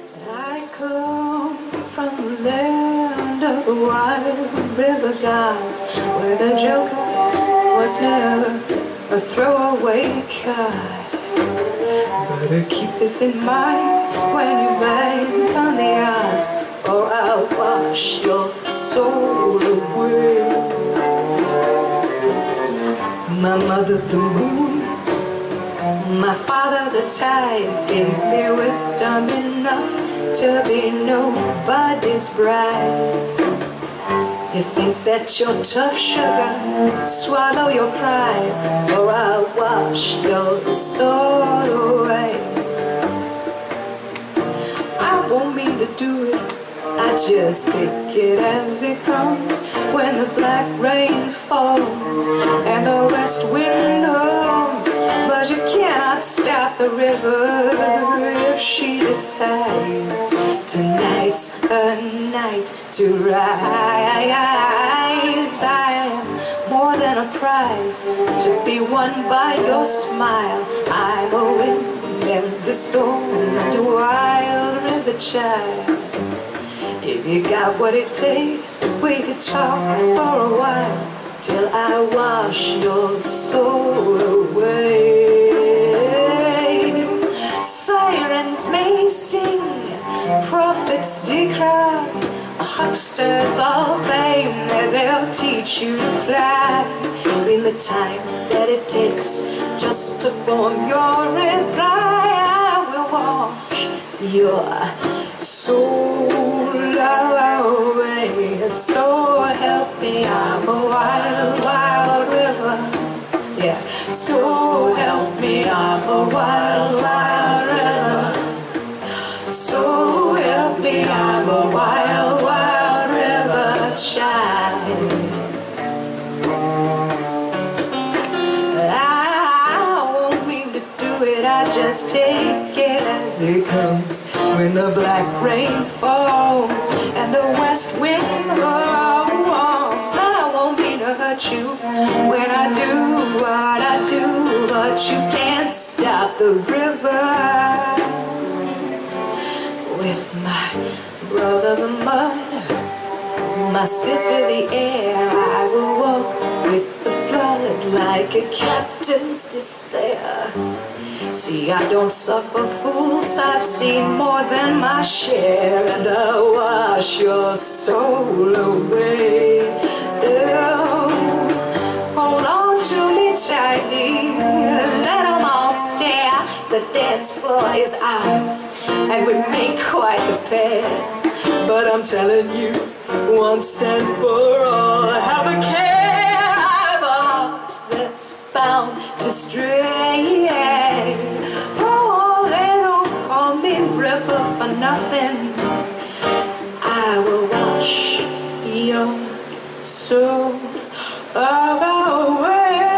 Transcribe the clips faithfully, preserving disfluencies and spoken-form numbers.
I come from the land of the wild river gods, where the joker was never a throwaway card. Better keep this in mind when you bang on the odds, or I'll wash your soul away. My mother the moon, my father the tide, gave me wisdom enough to be nobody's bride. You think that you're tough, sugar? Swallow your pride, or I'll wash your soul away. I won't mean to do it, I just take it as it comes. When the black rain falls and the west wind hums, but you cannot stop the river if she decides tonight's a night to rise. I am more than a prize to be won by your smile. I'm a wind and the storm and a wild river child. If you got what it takes, we could talk for a while, till I wash your soul away. Sirens may sing, prophets decry, hucksters all claim that they'll teach you to fly. In the time that it takes just to form your reply, I will wash your soul away. So help me, I'm a wild, wild river. Yeah, so help me, I'm a wild, wild river. So help me, I'm a wild, wild river child. I won't mean to do it, I just take it as it comes. When the black rain falls and the west wind hums, I won't mean to hurt you when I do what I do, but you can't stop the river. With my brother the mud, my sister the air, I will walk with the flood like a captain's despair. See, I don't suffer fools, I've seen more than my share, and I'll wash your soul away. Oh, hold on to me tightly, let them all stare. The dance floor is ours, and we make quite the pair. But I'm telling you, once and for all, have a care. I've a heart that's bound to stray. Oh, they don't call me river for nothing. I will wash your soul away.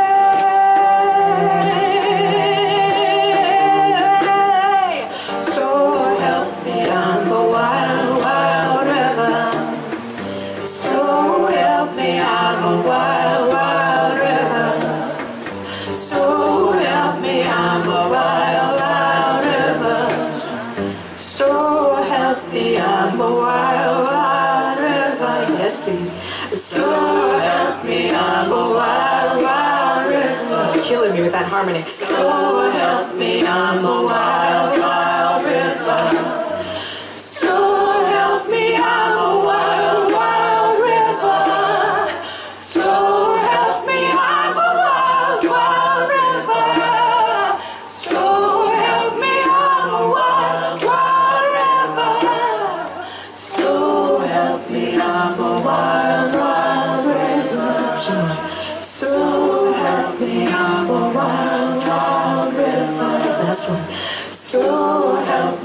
So help me, I'm a wild, wild river. So help me, I'm a wild, wild river. So help me, I'm a wild, wild river. So help me, I'm a wild, wild river. Yes, please. So help me, I'm a wild, wild river. You're killing me with that harmony. So help me, I'm a wild, wild river. So help me, I'm a wild, wild river. So help me, I'm a wild, wild river. So help me, I'm a wild, wild river. So help me, I'm a wild, wild river. So help me, I'm a wild, wild river. Last one. So help